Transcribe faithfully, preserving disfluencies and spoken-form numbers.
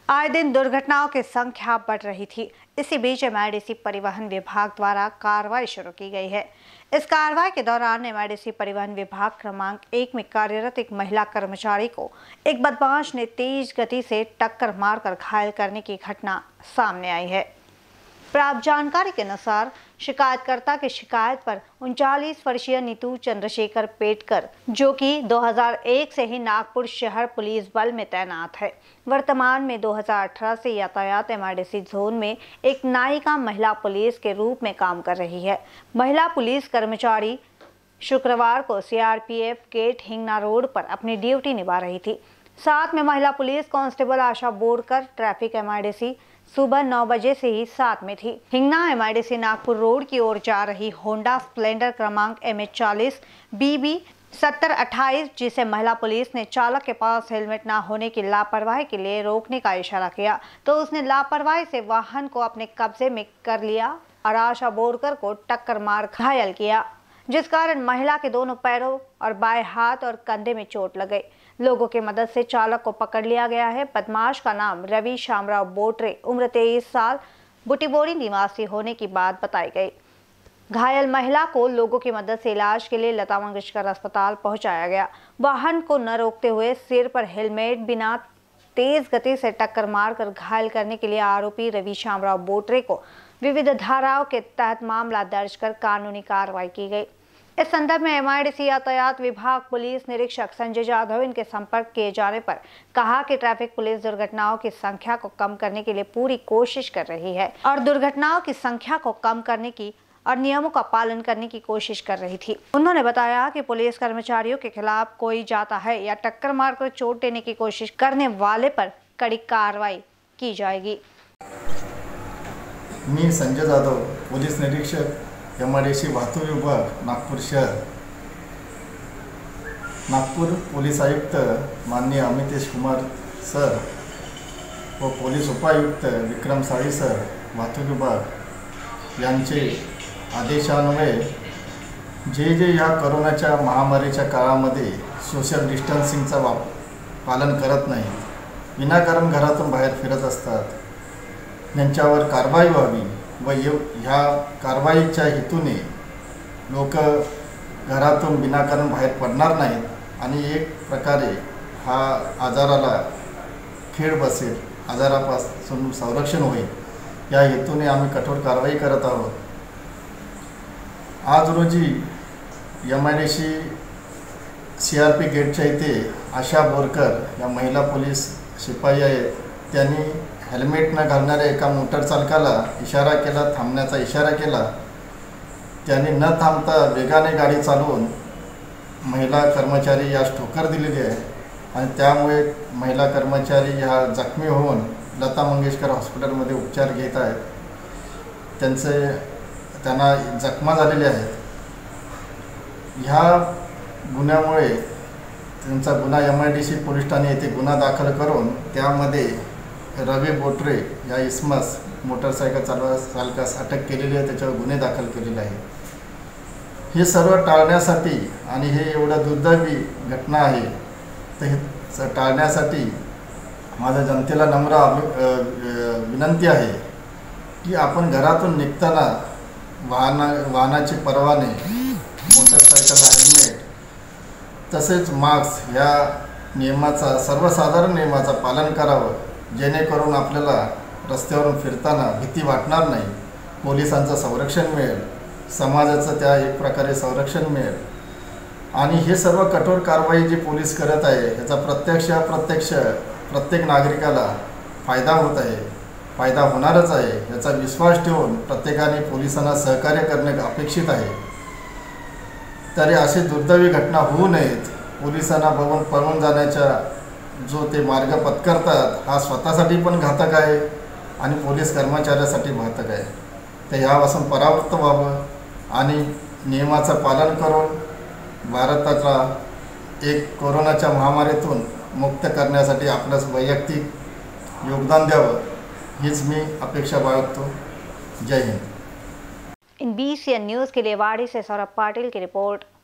आए दिन दुर्घटनाओं की संख्या बढ़ रही थी। इसी बीच एमआईडीसी परिवहन विभाग द्वारा कार्रवाई शुरू की गई है। इस कार्रवाई के दौरान एमआईडीसी परिवहन विभाग क्रमांक एक में कार्यरत एक महिला कर्मचारी को एक बदमाश ने तेज गति से टक्कर मारकर घायल करने की घटना सामने आई है। प्राप्त जानकारी के अनुसार शिकायतकर्ता की शिकायत पर उनचालीस वर्षीय नीतू चंद्रशेखर पेटकर, जो कि दो हज़ार एक से ही नागपुर शहर पुलिस बल में तैनात है, वर्तमान में दो हज़ार अठारह से यातायात एमआईडीसी जोन में एक नायिका महिला पुलिस के रूप में काम कर रही है। महिला पुलिस कर्मचारी शुक्रवार को सीआरपीएफ गेट हिंगना रोड पर अपनी ड्यूटी निभा रही थी। साथ में महिला police constable Asha Borkar traffic MIDC सुबह नौ बजे से ही साथ में थी। हिंगना एमआईडीसी नागपुर रोड की ओर जा रही होंडा स्प्लेंडर क्रमांक एम एच चालीस बी बी सत्तर अट्ठाईस, जिसे महिला पुलिस ने चालक के पास हेलमेट न होने की लापरवाही के लिए रोकने का इशारा किया तो उसने लापरवाही से वाहन को अपने कब्जे में कर लिया और आशा बोरकर को टक्कर मार घायल किया, जिस कारण महिला के दोनों पैरों और बाएं हाथ और कंधे में चोट लग गई। लोगों की मदद से चालक को पकड़ लिया गया है। बदमाश का नाम रवि शामराव बोटरे, उम्र तेईस साल, बुटीबोरी निवासी होने की बात बताई गई। घायल महिला को लोगों की मदद से इलाज के लिए लता मंगेशकर अस्पताल पहुंचाया गया। वाहन को न रोकते हुए सिर पर हेलमेट बिना तेज गति से टक्कर मारकर घायल करने के लिए आरोपी रवि शामराव बोटरे को विविध धाराओं के तहत मामला दर्ज कर कानूनी कार्रवाई की गई। इस संदर्भ में एमआईडीसी यातायात विभाग पुलिस निरीक्षक संजय जाधव इनके संपर्क किए जाने पर कहा कि ट्रैफिक पुलिस दुर्घटनाओं की संख्या को कम करने के लिए पूरी कोशिश कर रही है और दुर्घटनाओं की संख्या को कम करने की और नियमों का पालन करने की कोशिश कर रही थी। उन्होंने बताया कि पुलिस कर्मचारियों के खिलाफ कोई जाता है या टक्कर मारकर चोट देने की कोशिश करने वाले पर कड़ी कार्रवाई की जाएगी। मी संजय जाधव, पोलीस निरीक्षक, एमआईडीसी वाहतूक विभाग, नागपूर शहर। नागपूर पोलीस आयुक्त माननीय अमितेश कुमार सर व पोलीस उपायुक्त विक्रम साळी सर, वाहतूक विभाग यांचे आदेशान्वये जे जे या कोरोनाच्या महामारीच्या काळामध्ये सोशल डिस्टन्सिंगचा वाप पालन करत नाहीत, विनाकारण घरातून बाहेर फिरत असतात, त्यांच्यावर कारवाई व्हावी व ह्या कारवाईच्या हेतूने लोक घरातून विनाकारण बाहेर पडणार नाहीत आणि एक प्रकारे हा आजाराला खेळ बसेल, आजारापासून संरक्षण होईल, या हेतूने आम्ही कठोर कारवाई करत आहोत। आज रोजी एमआयडीसी सीआरपी गेटच्या इथे आशा बोरकर या महिला पोलीस शिपाई आहेत, त्यांनी हेल्मेट न घालणाऱ्या एका मोटर चालकाला इशारा केला, थांबण्याचा इशारा केला। त्यांनी न थांबता वेगाने गाडी चालवून महिला कर्मचारी यास ठोकर दिलेली आहे आणि त्यामुळे महिला कर्मचारी ह्या जखमी होऊन लता मंगेशकर हॉस्पिटलमध्ये उपचार घेत आहेत। त्यांचे त्यांना जखमा झालेल्या आहेत। ह्या गुन्ह्यामुळे त्यांचा गुन्हा एमआयडीसी पोलीस ठाणे येथे गुन्हा दाखल करून त्यामध्ये रवि बोटरे या इसमस मोटरसायकल चालवा चालकास अटक केलेली आहे, त्याच्यावर गुन्हे दाखल केलेले आहेत। हे सर्व टाळण्यासाठी आणि हे एवढं दुर्दैवी घटना आहे, तर हे टाळण्यासाठी माझ्या जनतेला नम्र विनंती आहे की आपण घरातून निघताना वाहना वाहनाचे परवाने, मोटरसायकल हेल्मेट तसेच मास्क या नियमाचा, सर्वसाधारण नियमाचा पालन करावं, जेणेकरून आपल्याला रस्त्यावरून फिरताना भीती वाटणार नाही, पोलिसांचं संरक्षण मिळेल, समाजाचं त्या एक प्रकारे संरक्षण मिळेल आणि हे सर्व कठोर कारवाई जी पोलीस करत आहे याचा प्रत्यक्ष अप्रत्यक्ष प्रत्येक नागरिकाला फायदा होत आहे, फायदा होणारच आहे याचा विश्वास ठेवून प्रत्येकाने पोलिसांना सहकार्य करणे अपेक्षित आहे। तरी अशी दुर्दैवी घटना होऊ नयेत, पोलिसांना बघून पळून जाण्याचा जो ते मार्ग पत्करतात हा स्वतःसाठी पण घातक आहे आणि पोलीस कर्मचाऱ्यासाठी घातक आहे। तर यापासून परावृत्त व्हावं आणि नियमाचं पालन करून भारताला एक कोरोनाच्या महामारीतून मुक्त करण्यासाठी आपलं वैयक्तिक योगदान द्यावं हीच मी अपेक्षा बाळगतो। जय हिंद। इन बीसीएन न्यूज़ के लिए वाड़ी से सौरभ पाटिल की रिपोर्ट।